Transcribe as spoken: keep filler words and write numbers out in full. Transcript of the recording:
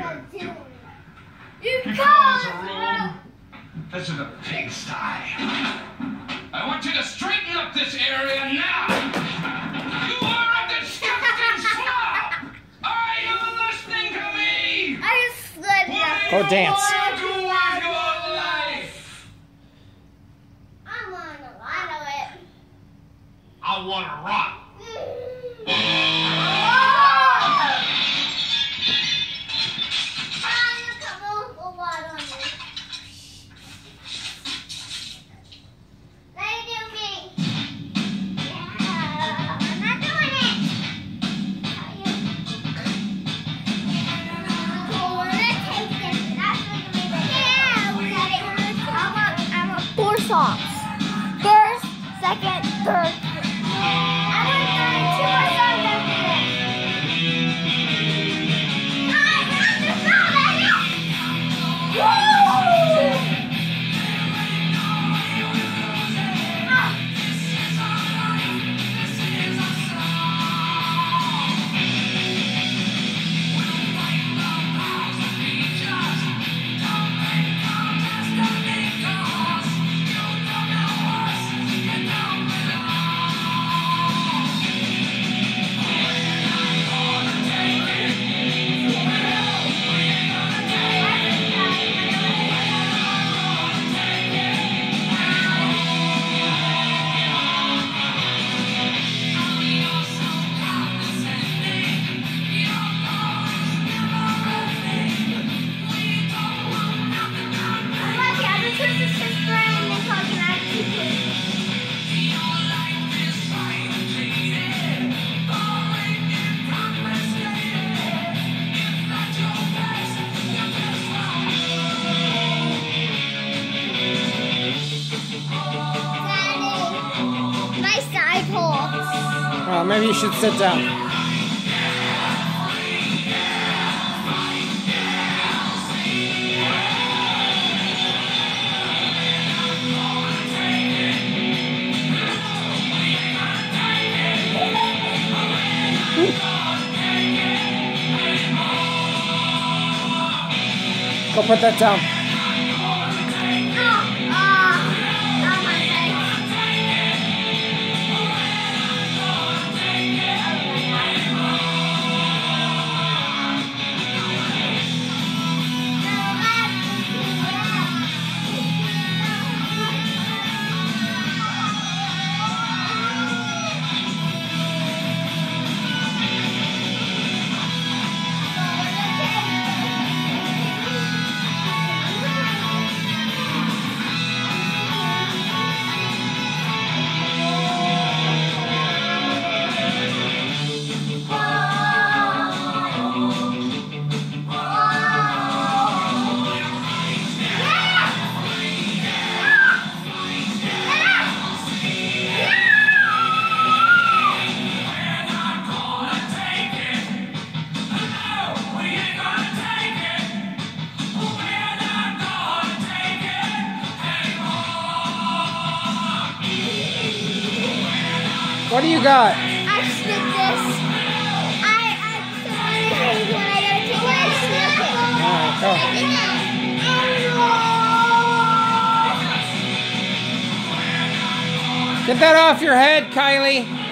You follow the rule. This is a pigsty. I want you to straighten up this area now. You are a disgusting slob. Are you listening to me? I just slid What Go do dance. you want to do with your life? I want a lot of it. I want to rot. Four songs. First, second, third. I want to learn two more songs after this. I got the song, baby! Woo! Oh, maybe you should sit down. Go put that down. What do you got? I spit this. I I when I gotta take it, I snip it. Alright, go. Get that off your head, Kylie.